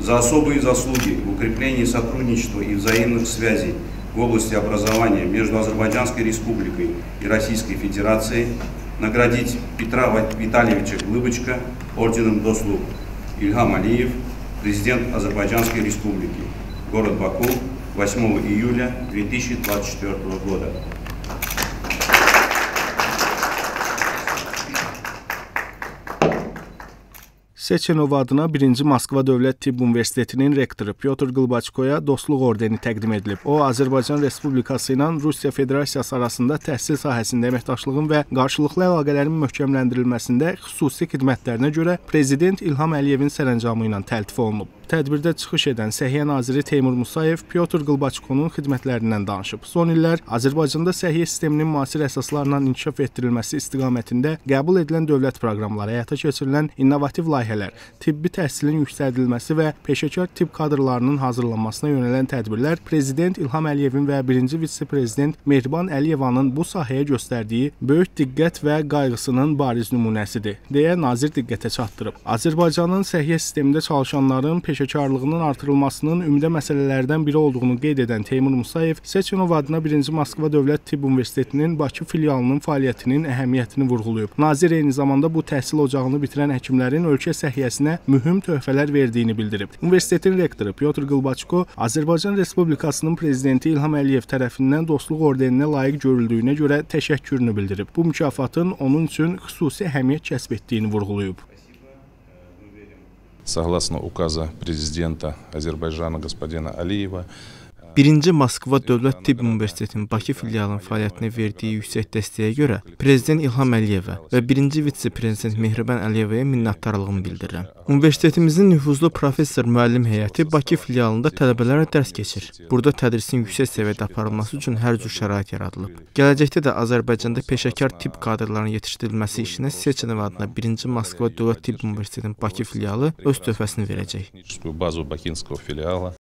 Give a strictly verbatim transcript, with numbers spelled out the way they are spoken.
за особые заслуги в укреплении сотрудничества и взаимных связей в области образования между Азербайджанской Республикой и Российской Федерацией наградить Петра Витальевича Глыбочка орденом Дослуг. Ильхам Алиев, президент Азербайджанской Республики, город Баку, восьмого июля две тысячи двадцать четвёртого года. Seçenov adına birinci Moskva Dövlət Tibb Universitetinin rektoru Pyotr Glbaçkoya dostluq ordeni təqdim edilib. O, Azərbaycan Respublikası ilə Rusiya Federasiyası arasında təhsil sahəsində əməkdaşlığın və qarşılıqlı əlaqələrin möhkəmləndirilməsində xüsusi xidmətlərinə görə Prezident İlham Əliyevin sərəncamı ilə təltif olunub. Tədbirdə çıxış edən Səhiyyə naziri Teymur Musayev Pyotr Glbaçkonun xidmətlərindən danışıb. Son illər Azərbaycanda səhiyyə sisteminin müasir əsaslarla inkişaf etdirilməsi istiqamətində qəbul edilən dövlət proqramları, həyata keçirilən innovativ layihələr, tibbi təhsilin yüksəldilməsi və peşəkar tibb kadrlarının hazırlanmasına yönələn tədbirlər Prezident İlham Əliyevin və birinci vitse-prezident Mehriban Əliyevanın bu sahəyə göstərdiyi böyük diqqət və qayğısının bariz nümunəsidir, deyə nazir diqqətə çatdırıb. Azərbaycanın səhiyyə sistemində çalışanların peşəkarlığının artırılmasının ümdə məsələlərdən biri olduğunu qeyd edən Teymur Musayev, Seçenov adına birinci Moskva Dövlət Tibb Universitetinin Bakı filialının fəaliyyətinin əhəmiyyətini vurğulayıb. Nazir eyni zamanda bu təhsil ocağını bitirən həkimlərin ölkə səhiyyəsinə mühüm töhfələr verdiyini bildirib. Universitetin rektoru Pyotr Glbaçko, Azərbaycan Respublikasının prezidenti İlham Əliyev tərəfindən dostluq ordeninə layiq görüldüyünə görə təşəkkürünü bildirib. Bu mükafatın onun üçün xüsusi əhəmiyyət kəsb etdiyini vurğulayıb. Согласно указа президента Азербайджана господина Алиева, birinci Moskva Dövlət Tibb Universitetinin Bakı filialının fəaliyyətinə verdiyi yüksək dəstəyə görə Prezident İlham Əliyevə və birinci vitse-prezident Mehriban Əliyevəyə minnətdarlığımı bildirirəm. Universitetimizin nüfuzlu professor müəllim heyəti Bakı filialında tələbələrə dərs keçir. Burada tədrisin yüksək səviyyədə aparılması üçün hər cür şərait yaradılıb. Gələcəkdə də Azərbaycanda peşəkar tibb kadrlarının yetişdirilməsi işinə Seçenov adına birinci Moskva Dövlət Tibb Universitetinin Bakı filialı öz töhfəsini verəcək. Базу бакинского филиала